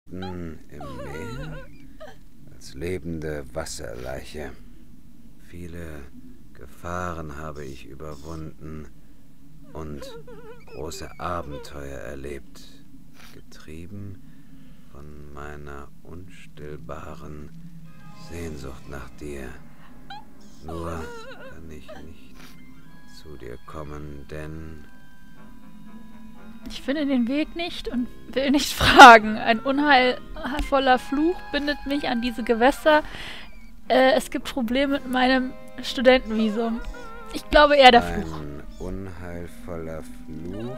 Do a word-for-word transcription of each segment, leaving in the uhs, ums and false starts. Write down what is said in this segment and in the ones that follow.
Im Meer als lebende Wasserleiche. Viele Gefahren habe ich überwunden und große Abenteuer erlebt, getrieben von meiner unstillbaren Sehnsucht nach dir. Nur kann ich nicht zu dir kommen, denn... Ich finde den Weg nicht und will nicht fragen. Ein unheilvoller Fluch bindet mich an diese Gewässer. Äh, es gibt Probleme mit meinem Studentenvisum. Ich glaube eher der Fluch. Ein unheilvoller Fluch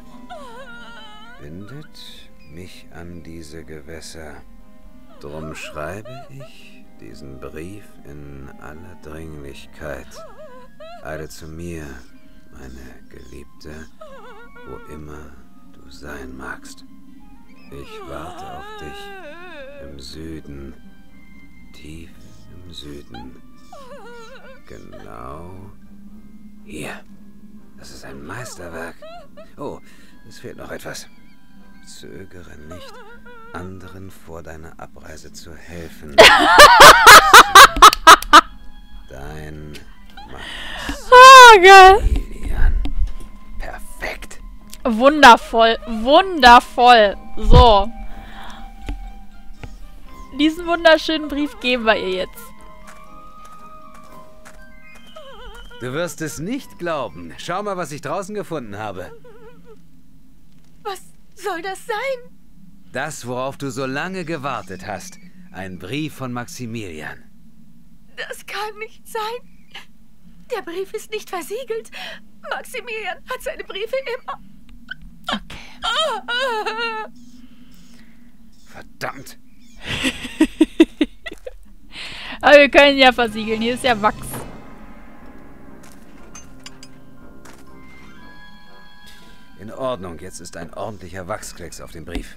bindet mich an diese Gewässer. Drum schreibe ich diesen Brief in aller Dringlichkeit. Eile zu mir, meine Geliebte, wo immer du sein magst. Ich warte auf dich im Süden, tief im Süden. Genau hier. Das ist ein Meisterwerk. Oh, es fehlt noch etwas. Zögere nicht, anderen vor deiner Abreise zu helfen. Dein Maximilian. Perfekt. Wundervoll, wundervoll. So. Diesen wunderschönen Brief geben wir ihr jetzt. Du wirst es nicht glauben. Schau mal, was ich draußen gefunden habe. Was soll das sein? Das, worauf du so lange gewartet hast. Ein Brief von Maximilian. Das kann nicht sein. Der Brief ist nicht versiegelt. Maximilian hat seine Briefe immer... Okay. Verdammt. Aber wir können ja versiegeln. Hier ist ja Wachs. In Ordnung, jetzt ist ein ordentlicher Wachsklecks auf dem Brief.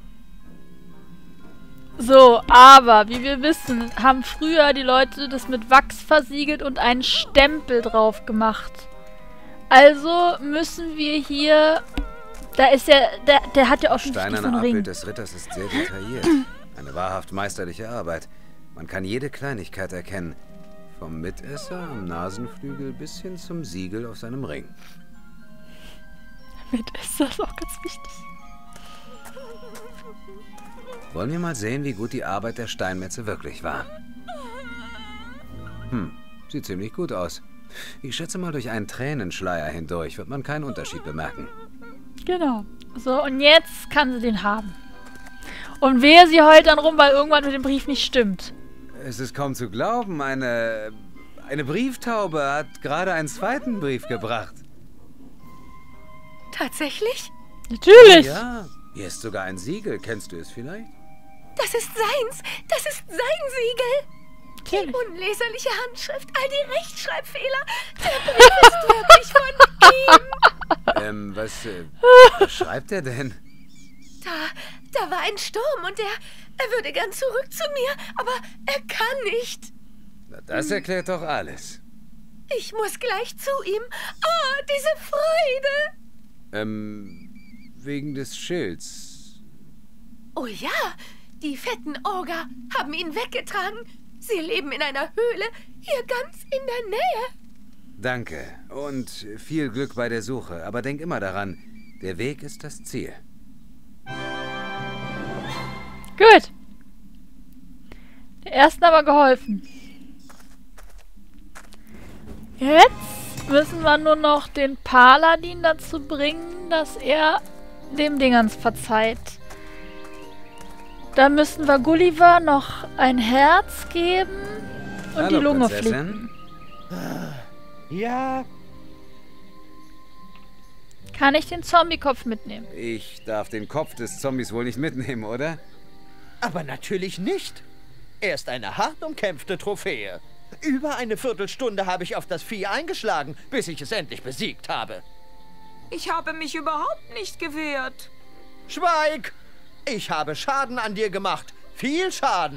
So, aber wie wir wissen, haben früher die Leute das mit Wachs versiegelt und einen Stempel drauf gemacht. Also müssen wir hier... Da ist ja... Der, der hat ja offensichtlich Das so einen steinerne Ring. Abbild des Ritters ist sehr detailliert. Eine wahrhaft meisterliche Arbeit. Man kann jede Kleinigkeit erkennen. Vom Mitesser am Nasenflügel bis hin zum Siegel auf seinem Ring. Damit ist das auch ganz wichtig. Wollen wir mal sehen, wie gut die Arbeit der Steinmetze wirklich war. Hm, sieht ziemlich gut aus. Ich schätze mal, durch einen Tränenschleier hindurch wird man keinen Unterschied bemerken. Genau. So, und jetzt kann sie den haben. Und wehe, sie heult dann rum, weil irgendwann mit dem Brief nicht stimmt. Es ist kaum zu glauben, eine... Eine Brieftaube hat gerade einen zweiten Brief gebracht. Tatsächlich? Natürlich. Ja, hier ist sogar ein Siegel. Kennst du es vielleicht? Das ist seins. Das ist sein Siegel. Die Natürlich. unleserliche Handschrift, all die Rechtschreibfehler. Der Brief ist wirklich von ihm. Ähm, was, äh, was schreibt er denn? Da, da war ein Sturm und er, er würde gern zurück zu mir, aber er kann nicht. Na, das erklärt doch alles. Ich muss gleich zu ihm. Oh, diese Freude. Ähm, wegen des Schilds. Oh ja, die fetten Oger haben ihn weggetragen. Sie leben in einer Höhle, hier ganz in der Nähe. Danke und viel Glück bei der Suche. Aber denk immer daran, der Weg ist das Ziel. Gut. Der ersten aber geholfen. Jetzt müssen wir nur noch den Paladin dazu bringen, dass er dem Dingens verzeiht. Da müssen wir Gulliver noch ein Herz geben und Hallo, die Lunge Prinzessin. flicken. Ja, Kann ich den Zombie-Kopf mitnehmen? Ich darf den Kopf des Zombies wohl nicht mitnehmen, oder? aber natürlich nicht. Er ist eine hart umkämpfte Trophäe. Über eine Viertelstunde habe ich auf das Vieh eingeschlagen, bis ich es endlich besiegt habe. Ich habe mich überhaupt nicht gewehrt. Schweig! Ich habe Schaden an dir gemacht. Viel Schaden.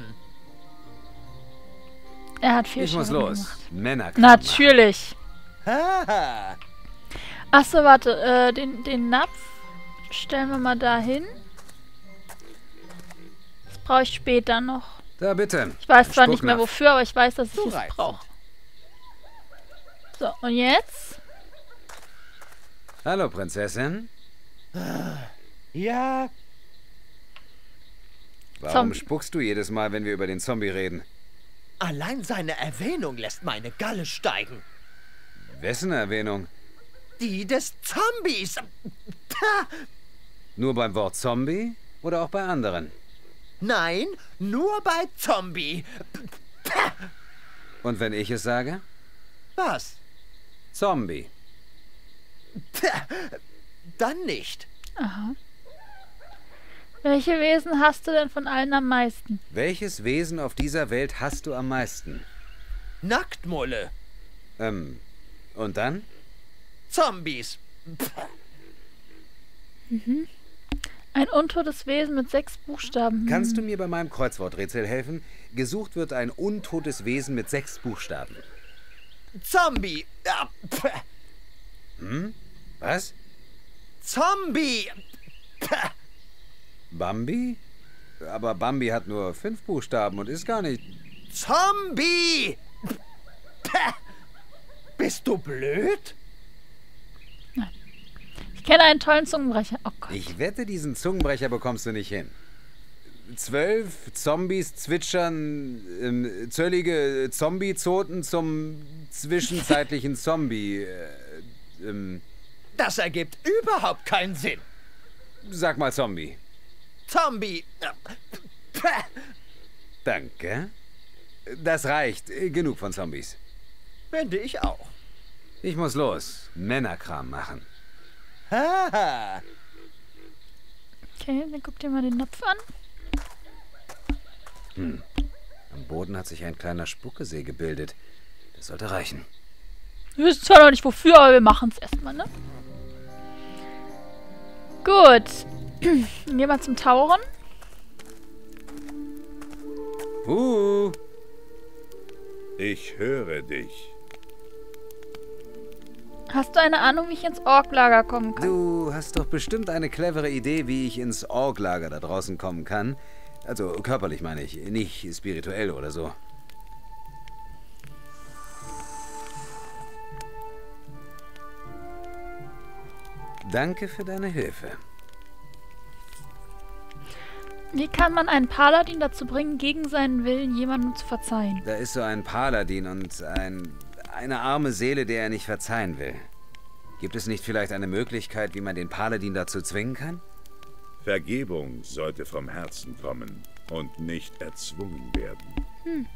Er hat viel Ich muss Schaden los. gemacht. Männerkram. Natürlich. Haha. Achso, warte. Äh, den, den Napf stellen wir mal dahin. Das brauche ich später noch. Da bitte. Ich weiß zwar nicht mehr Spucknapf. wofür, aber ich weiß, dass ich So es reizend. brauche. So, und jetzt? Hallo, Prinzessin. Ja, Warum Zombie. spuckst du jedes Mal, wenn wir über den Zombie reden? allein seine Erwähnung lässt meine Galle steigen. Wessen Erwähnung? Die des Zombies. Pah! Nur beim Wort Zombie oder auch bei anderen? Nein, nur bei Zombie. Pah! Und wenn ich es sage? Was? Zombie. Pah! Dann nicht. Aha. Welche Wesen hast du denn von allen am meisten? Welches Wesen auf dieser Welt hast du am meisten? Nacktmulle. Ähm, und dann? Zombies. Pah! Ein untotes Wesen mit sechs Buchstaben. Hm. Kannst du mir bei meinem Kreuzworträtsel helfen? Gesucht wird ein untotes Wesen mit sechs Buchstaben. Zombie. Ah, pah! Hm? Was? Zombie. Pah! Bambi? Aber Bambi hat nur fünf Buchstaben und ist gar nicht... Zombie. Pah! Bist du blöd? Ich kenne einen tollen Zungenbrecher. Oh Gott. Ich wette, diesen Zungenbrecher bekommst du nicht hin. Zwölf Zombies zwitschern, ähm, zöllige Zombie-Zoten zum zwischenzeitlichen Zombie. Äh, ähm, Das ergibt überhaupt keinen Sinn. sag mal Zombie. Zombie. Ah, pah! Danke. Das reicht. Äh, Genug von Zombies. Finde ich auch. Ich muss los. Männerkram machen. Haha. Okay, dann guck dir mal den Napf an. Am Boden hat sich ein kleiner Spuckesee gebildet. Das sollte reichen. Wir wissen zwar noch nicht wofür, aber wir machen es erstmal, ne? Gut. Dann gehen wir zum Tauchen. Uh, Ich höre dich. Hast du eine Ahnung, wie ich ins Orklager kommen kann? du hast doch bestimmt eine clevere Idee, wie ich ins Orklager da draußen kommen kann. Also körperlich meine ich, nicht spirituell oder so. Danke für deine Hilfe. Wie kann man einen Paladin dazu bringen, gegen seinen Willen jemandem zu verzeihen? Da ist so ein Paladin und ein, eine arme Seele, der er nicht verzeihen will. Gibt es nicht vielleicht eine Möglichkeit, wie man den Paladin dazu zwingen kann? Vergebung sollte vom Herzen kommen und nicht erzwungen werden.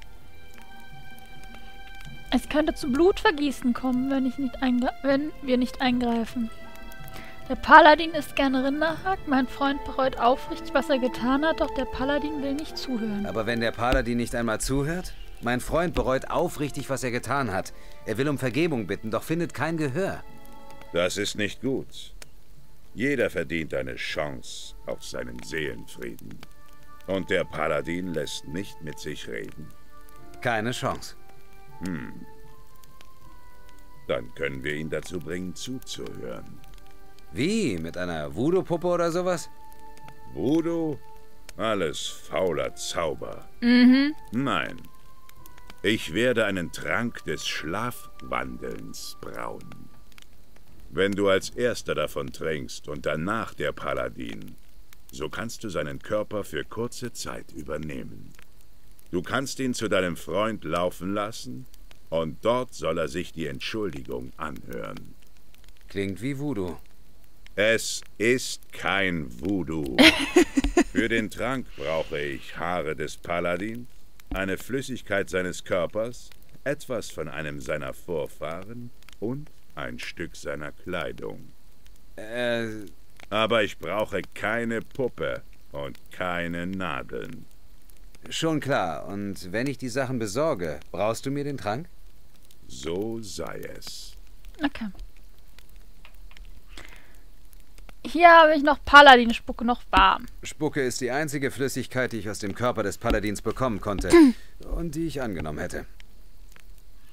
Es könnte zu Blutvergießen kommen, wenn, ich nicht eingre- wenn wir nicht eingreifen. Der Paladin isst gerne Rinderhack. Mein Freund bereut aufrichtig, was er getan hat, doch der Paladin will nicht zuhören. Aber wenn der Paladin nicht einmal zuhört? Mein Freund bereut aufrichtig, was er getan hat. Er will um Vergebung bitten, doch findet kein Gehör. Das ist nicht gut. Jeder verdient eine Chance auf seinen Seelenfrieden. Und der Paladin lässt nicht mit sich reden. Keine Chance. Dann können wir ihn dazu bringen, zuzuhören. Wie? Mit einer Voodoo-Puppe oder sowas? Voodoo? Alles fauler Zauber. Mhm. Nein. Ich werde einen Trank des Schlafwandelns brauen. Wenn du als Erster davon trinkst und danach der Paladin, so kannst du seinen Körper für kurze Zeit übernehmen. Du kannst ihn zu deinem Freund laufen lassen und dort soll er sich die Entschuldigung anhören. Klingt wie Voodoo. Es ist kein Voodoo. Für den Trank brauche ich Haare des Paladins, eine Flüssigkeit seines Körpers, etwas von einem seiner Vorfahren und ein Stück seiner Kleidung. Äh, Aber ich brauche keine Puppe und keine Nadeln. schon klar. Und wenn ich die Sachen besorge, brauchst du mir den Trank? So sei es. Okay. Hier habe ich noch Paladin-Spucke, noch warm. Spucke ist die einzige Flüssigkeit, die ich aus dem Körper des Paladins bekommen konnte. Und die ich angenommen hätte.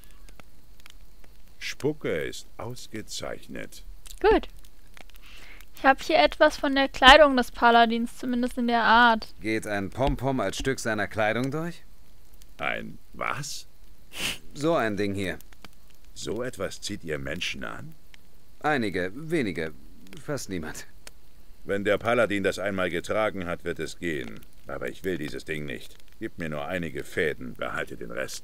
Spucke ist ausgezeichnet. Gut. Ich habe hier etwas von der Kleidung des Paladins, zumindest in der Art. Geht ein Pompom als Stück seiner Kleidung durch? Ein was? So ein Ding hier. So etwas zieht ihr Menschen an? Einige, wenige, fast niemand. Wenn der Paladin das einmal getragen hat, wird es gehen. Aber ich will dieses Ding nicht. Gib mir nur einige Fäden, behalte den Rest.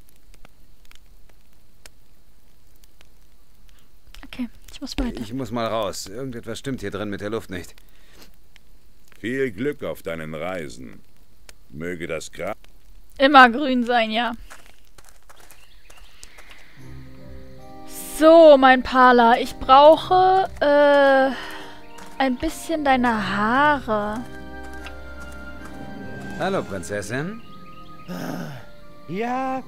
Okay, ich muss weiter. Ich muss mal raus. Irgendetwas stimmt hier drin mit der Luft nicht. Viel Glück auf deinen Reisen. Möge das Gras... Immer grün sein, ja. So, mein Pala, ich brauche äh, ein bisschen deine Haare. Hallo, Prinzessin. Ja,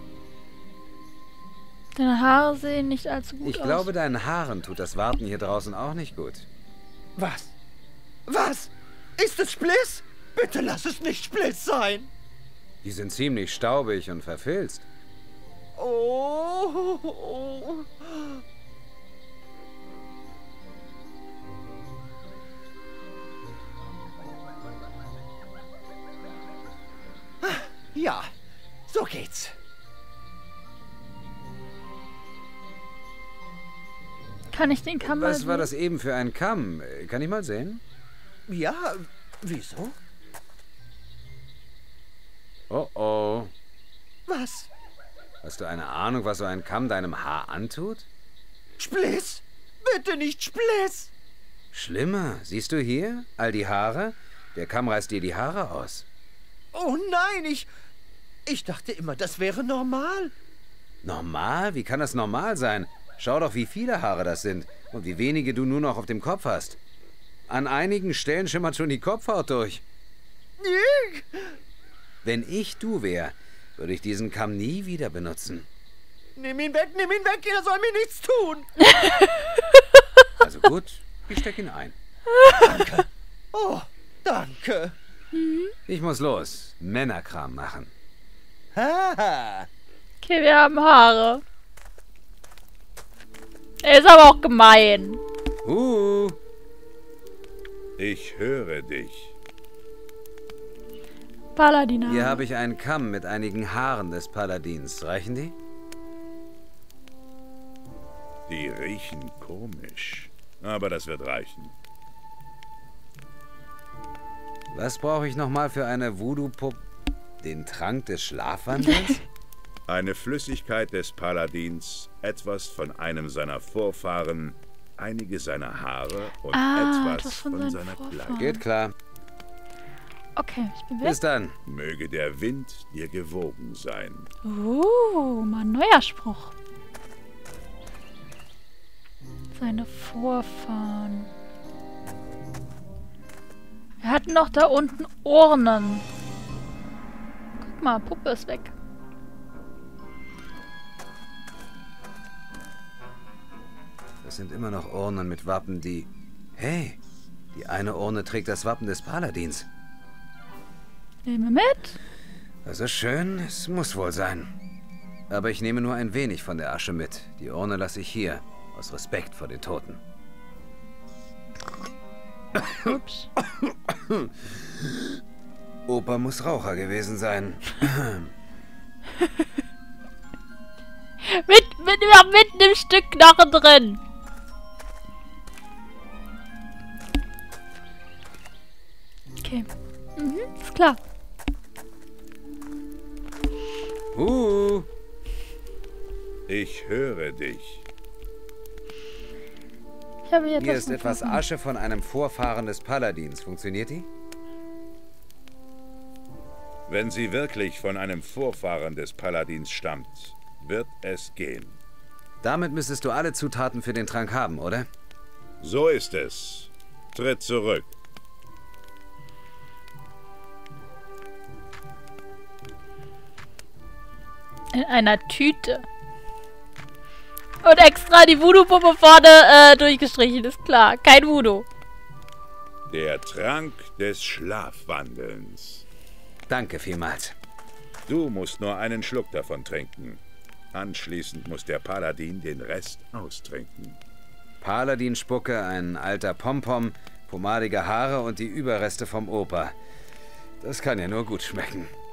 Deine Haare sehen nicht allzu gut Ich aus. glaube, deinen Haaren tut das Warten hier draußen auch nicht gut. was? Was? Ist es Spliss? Bitte lass es nicht Spliss sein. Die sind ziemlich staubig und verfilzt. Oh. oh. Ja, so geht's. Kann ich den Kamm mal Was war sehen? das eben für ein Kamm? Kann ich mal sehen? Ja, wieso? Oh oh. Was? Hast du eine Ahnung, was so ein Kamm deinem Haar antut? Spliss? Bitte nicht Spliss! Schlimmer. Siehst du hier? All die Haare? Der Kamm reißt dir die Haare aus. Oh nein, ich... Ich dachte immer, das wäre normal. Normal? Wie kann das normal sein? Schau doch, wie viele Haare das sind und wie wenige du nur noch auf dem Kopf hast. An einigen Stellen schimmert schon die Kopfhaut durch. Wenn ich du wäre, würde ich diesen Kamm nie wieder benutzen. Nimm ihn weg, nimm ihn weg, er soll mir nichts tun. Also gut, ich steck ihn ein. Danke. Oh, danke. Ich muss los. Männerkram machen. Haha. Okay, wir haben Haare. Er ist aber auch gemein. Uh, Ich höre dich. Paladin. hier habe ich einen Kamm mit einigen Haaren des Paladins. Reichen die? Die riechen komisch. Aber das wird reichen. Was brauche ich nochmal für eine Voodoo-Puppe? Den Trank des Schlafwandels? Eine Flüssigkeit des Paladins, etwas von einem seiner Vorfahren, einige seiner Haare und Ah, etwas etwas von von seinen seiner Vorfahren. Kleidung. Geht klar. Okay, ich bin weg. Bis dann. Möge der Wind dir gewogen sein. Uh, mal ein neuer Spruch. Seine Vorfahren. Wir hatten noch da unten Urnen. Guck mal, Puppe ist weg. Das sind immer noch Urnen mit Wappen, die... Hey, die eine Urne trägt das Wappen des Paladins. Nehmen wir mit. Das ist schön, es muss wohl sein. Aber ich nehme nur ein wenig von der Asche mit. Die Urne lasse ich hier, aus Respekt vor den Toten. Ups. Opa muss Raucher gewesen sein. Mit, mit, wir haben mitten im Stück Knochen drin. Okay. Mhm, ist klar. Uh, Ich höre dich. Ich habe hier, hier etwas ist etwas gefunden. Asche von einem Vorfahren des Paladins. Funktioniert die? Wenn sie wirklich von einem Vorfahren des Paladins stammt, wird es gehen. Damit müsstest du alle Zutaten für den Trank haben, oder? So ist es. Tritt zurück. In einer Tüte. Und extra die Voodoo-Puppe vorne äh, durchgestrichen, ist klar. Kein Voodoo. Der Trank des Schlafwandelns. Danke vielmals. Du musst nur einen Schluck davon trinken. Anschließend muss der Paladin den Rest austrinken. Paladinspucke, ein alter Pompom, pomadige Haare und die Überreste vom Opa. Das kann ja nur gut schmecken.